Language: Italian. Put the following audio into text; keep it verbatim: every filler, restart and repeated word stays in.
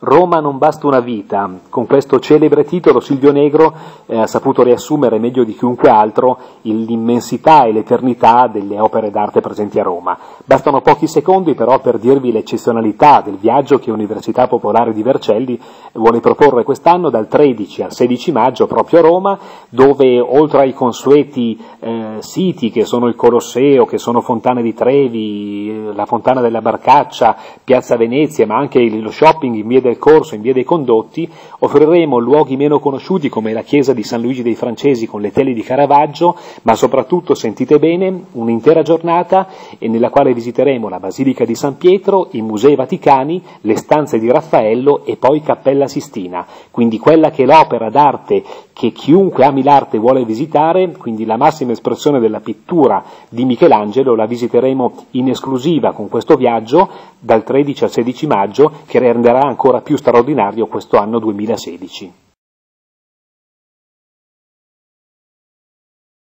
Roma non basta una vita. Con questo celebre titolo Silvio Negro eh, ha saputo riassumere meglio di chiunque altro l'immensità e l'eternità delle opere d'arte presenti a Roma. Bastano pochi secondi però per dirvi l'eccezionalità del viaggio che Università Popolare di Vercelli vuole proporre quest'anno dal tredici al sedici maggio proprio a Roma, dove oltre ai consueti eh, siti che sono il Colosseo, che sono Fontana di Trevi, la Fontana della Barcaccia, Piazza Venezia, ma anche lo shopping in via del Corso, in via dei Condotti, offriremo luoghi meno conosciuti come la chiesa di San Luigi dei Francesi con le tele di Caravaggio, ma soprattutto, sentite bene, un'intera giornata nella quale visiteremo la Basilica di San Pietro, i Musei Vaticani, le stanze di Raffaello e poi Cappella Sistina, quindi quella che è l'opera d'arte che chiunque ami l'arte vuole visitare, quindi la massima espressione della pittura di Michelangelo, la visiteremo in esclusiva con questo viaggio dal tredici al sedici maggio, che renderà ancora più straordinario questo anno duemilasedici.